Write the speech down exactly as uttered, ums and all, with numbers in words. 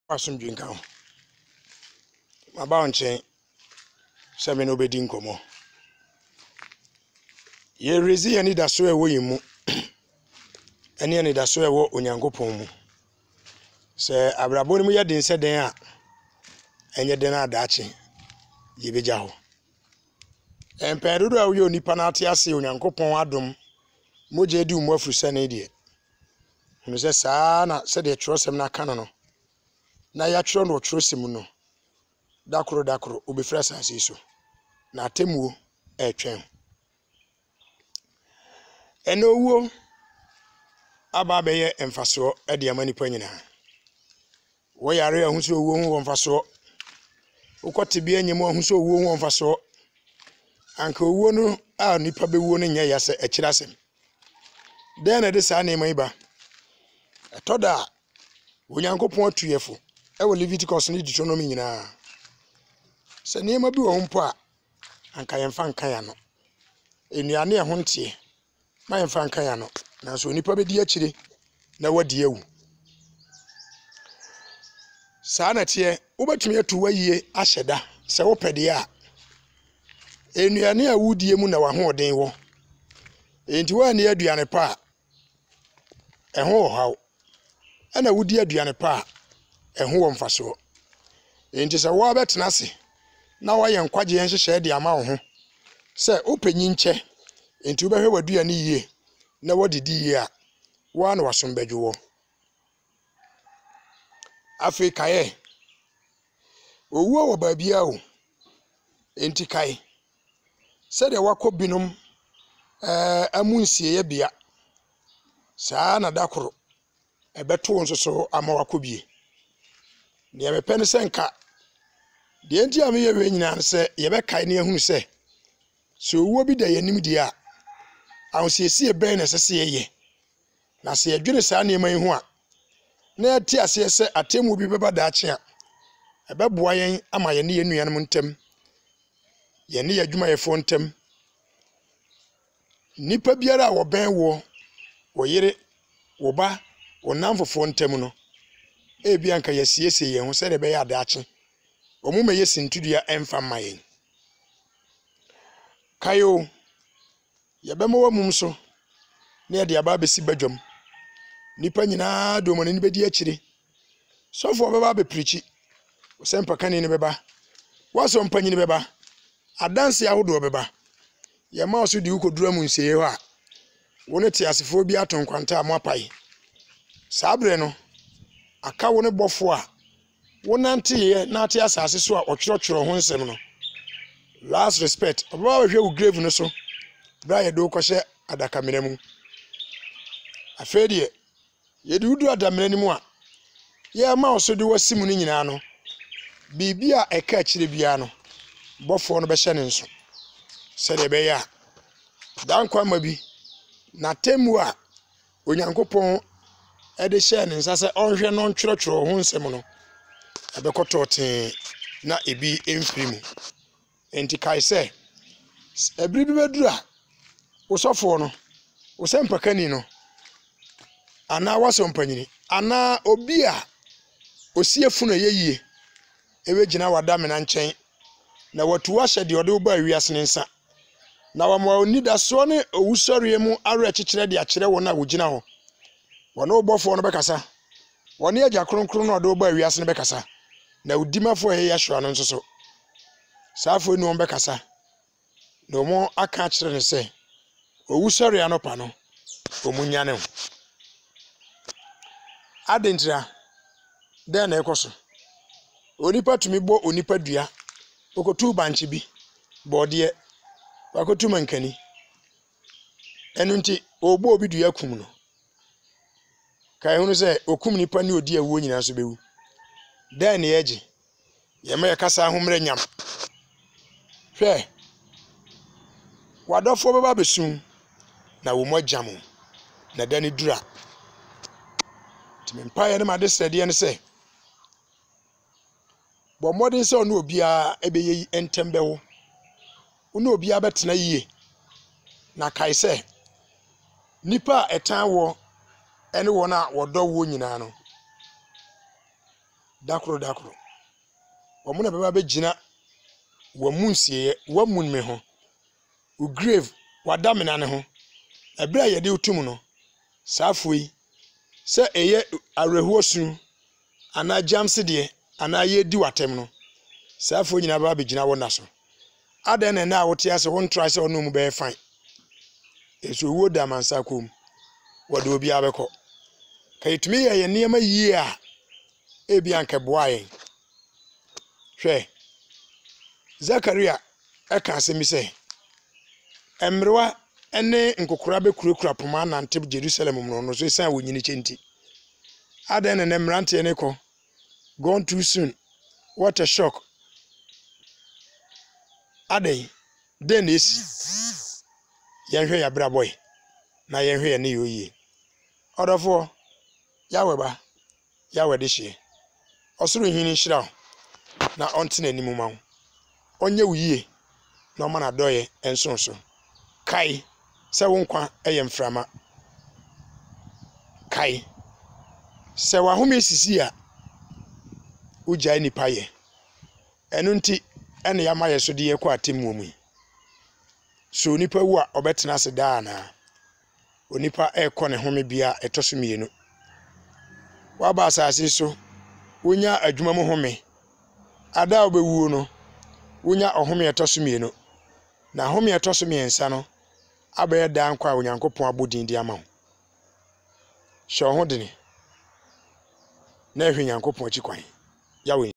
Asum drinka ho. Maba onchen se me no bedi nkomo. Ye rezi yani da so ewo yimu. Ene yani da so ewo Onyankopon mu. Se abrabo ni mu ye den se den a enye den adaache ye beja ho. Empedodo a wo yo nipa na ate ase Onyankopon adom moje di umu afuru se ne de. Hunu se saa na se de twerosem na aka no no. Na ya twero no twerosem no. Dakoro dakoro obefra asase so. Na atemuo etwen. Eno wuo aba beye emfaso e de amani pa nyina. Wo yare ahuso wuo hu wonfaso. Ukote bia nyemu ahuso wuo hu wonfaso. Anka wuo no a nipa be wuo no nya yase ekirasem. Den na de sa na mai ba. Etoda Onyankopon atuyefo e wo Leviticus ni Deuteronomy nyina. Se niema bi wo mpo a anka yemfa nka ya no. Enuane e ho ntie ma yemfa nka ya no. Na so nipa be di akire na wadi ewu. Saa na tie wobetumi atu wayie ahyeda se wo pede a enuane a wudie mu na wahoden wo. Enti wa ne aduane pa a eho haw. Ana wudi aduane pa a eho wo mfaso. Enti se wo betena se na waye nkwaje yenhyehyɛ de ama wo ho. Se opanyi nche enti wo behwe waduane yie na wadidi yie a wa na wasombadwo wo. Afrika ye owuo wo baabia o. Enti kai se de wakobinom eh amunsie ye bia saa na dakoro ebeto nso so ama wakobie. Ne mepe ne senka de enti ame ye we nyina se ye be kai ne ahunu se so owuo bi da yanim di a ahosiesie ben na sese ye na se yedwene saa ne man hu a na ati ase se atemu bi beba daache a ebeboa yen ama ye ne yenuanom ntem ye ne adwuma ye fo ntem nipa biara wo ben wo wo yire wo ba wo namfofo ntem no e bia nka yesiese ye ho se de be ya daache omume yesintudua emfa mayen kayo ye bema wa mum so ne de aba besi badwam nipa nyina do mo ne bedi akire sofo beba be preachi wo sempa kane ne beba waso mpanyi ne beba adanse ahodo beba ye ma oso di ukodura mu nseye ho a woni te asefo bi atonkwanta amopai sabre no aka woni bofo a wonante ye na ate asase so a otwerotwero ho nsem no last respect oba hwe wo grave no so bra ye do kohye adaka menemu afedie ye di udu adamene mu a ye ma oso di wasimu ni nyina no bibia eka akire bia no bofo no be hye ne nso se de be ya dan kwa ma bi na temu a Onyankopon e de hye ne nsa se onhwe no ntwerotwero ho nsem no abekotote na ebi emfirimu enti kai se ebri bi bedura usofo no usempakani no ana wasompanyini ana obi a osiefu no yeyie ebegina wada me na nchen na watu ahye de ode oba wiase ne nsa na wamwa onida so ne owusori mu awe kikire de akire wona wogina ho wona obofo no bekasa wona agya kronkron no ode oba wiase ne bekasa na udimafo ye yahwa no nso so saafo nu on bekasa no mo aka akire ne se owusori anopa no omunyane ho adentra den na ekoso onipa tumi bo onipa dua okotu banchi bi bodie wakotu mankani enunti obo obi dua kum no kai hunu se okum nipa ni odi awuo nyina so bewu den na yeji yema yakasa ahomre nyam hwe wadofo beba besun na wo mojamu na dani dura timempa ye ne made srede ne se bo modern se onu obia ebeyi entembe wo onu obia betena yie na kai se nipa etan wo ene wo na wodo wo nyina no dakoro dakoro omo na beba begina wamunsie wamun me ho u grave wadamena ne ho ebra ye de utum no safoi se eye arehuo sunu ana jamse de ana ye di watem no safoi nyina baba begina wona so adan na na wote ase won try se onu mu be fine eso wo da mansa kom wode obi abekọ kayitumi ye niema yie a ebi anke boaye hwe Zakaria eka asemi se emrewa ene nkokora be kurakura poma na nteb Jerusalem mu no so san wonyini chenti adan na mrante ne ko gone too soon what a shock adan den esi yenhwe ya bra boy na yenhwe ya ne yoyi odofo yaweba yawede hye osoro hini hira na ontene nimu ma onye wuye na o mana doye ensonso kai se wonkwa eye mframa kai se wahome sisi a ujai ni paye enu nti ene ya maye so de ye kwa atemu mu so nipa wu a obetena se daa na onipa ekọ ne home bia etoso mienu waba asase so wonya adwuma mu home ada obewu no wonya ohome etoso mienu na home etoso miensa no abaye daa nkwa onyankopon abodin di ama ho hye ho de ne na ehwe nyankopon akikwan yawe